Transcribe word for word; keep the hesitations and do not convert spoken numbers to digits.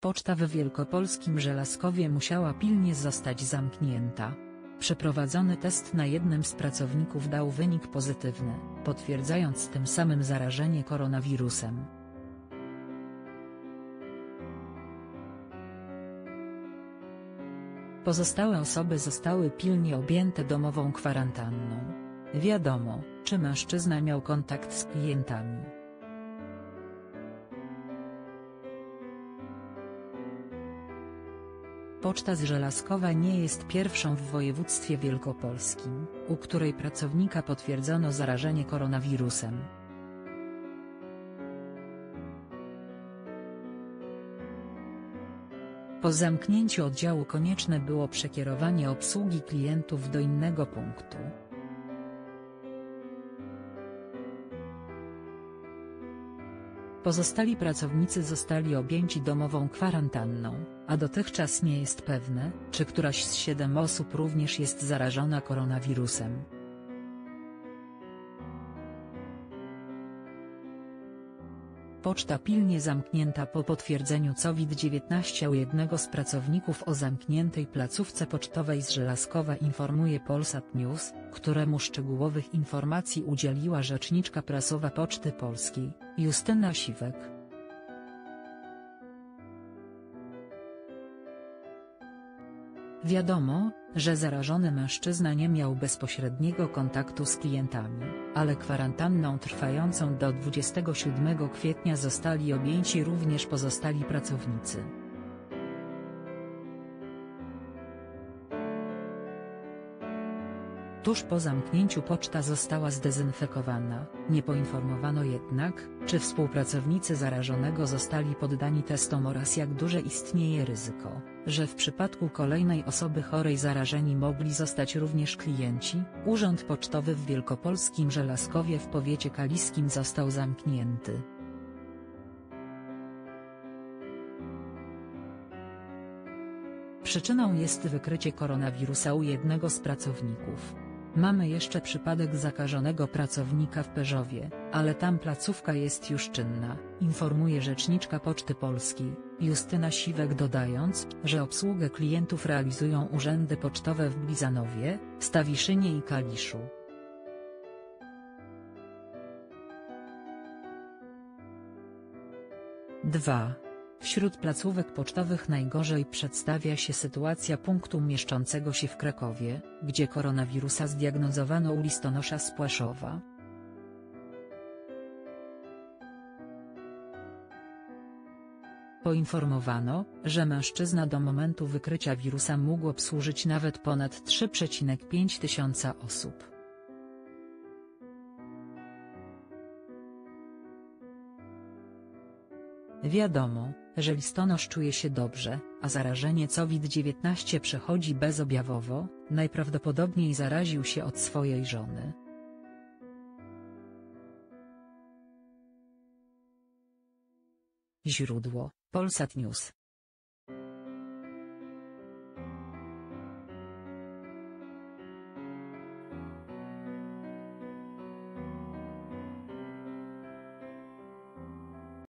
Poczta w wielkopolskim Żelazkowie musiała pilnie zostać zamknięta. Przeprowadzony test na jednym z pracowników dał wynik pozytywny, potwierdzając tym samym zarażenie koronawirusem. Pozostałe osoby zostały pilnie objęte domową kwarantanną. Wiadomo, czy mężczyzna miał kontakt z klientami. Poczta z Żelazkowa nie jest pierwszą w województwie wielkopolskim, u której pracownika potwierdzono zarażenie koronawirusem. Po zamknięciu oddziału konieczne było przekierowanie obsługi klientów do innego punktu. Pozostali pracownicy zostali objęci domową kwarantanną, a dotychczas nie jest pewne, czy któraś z siedem osób również jest zarażona koronawirusem. Poczta pilnie zamknięta po potwierdzeniu COVID dziewiętnaście u jednego z pracowników o zamkniętej placówce pocztowej z Żelazkowa, informuje Polsat News, któremu szczegółowych informacji udzieliła rzeczniczka prasowa Poczty Polskiej, Justyna Siwek. Wiadomo, że zarażony mężczyzna nie miał bezpośredniego kontaktu z klientami, ale kwarantanną trwającą do dwudziestego siódmego kwietnia zostali objęci również pozostali pracownicy. Tuż po zamknięciu poczta została zdezynfekowana, nie poinformowano jednak, czy współpracownicy zarażonego zostali poddani testom oraz jak duże istnieje ryzyko, że w przypadku kolejnej osoby chorej zarażeni mogli zostać również klienci. Urząd Pocztowy w wielkopolskim Żelazkowie w powiecie kaliskim został zamknięty. Przyczyną jest wykrycie koronawirusa u jednego z pracowników. Mamy jeszcze przypadek zakażonego pracownika w Pyrzowie, ale tam placówka jest już czynna, informuje rzeczniczka Poczty Polskiej, Justyna Siwek, dodając, że obsługę klientów realizują urzędy pocztowe w Blizanowie, Stawiszynie i Kaliszu. dwa. Wśród placówek pocztowych najgorzej przedstawia się sytuacja punktu mieszczącego się w Krakowie, gdzie koronawirusa zdiagnozowano u listonosza z Płaszowa. Poinformowano, że mężczyzna do momentu wykrycia wirusa mógł obsłużyć nawet ponad trzy przecinek pięć tysiąca osób. Wiadomo, że listonosz czuje się dobrze, a zarażenie COVID dziewiętnaście przechodzi bezobjawowo, najprawdopodobniej zaraził się od swojej żony. Źródło: Polsat News.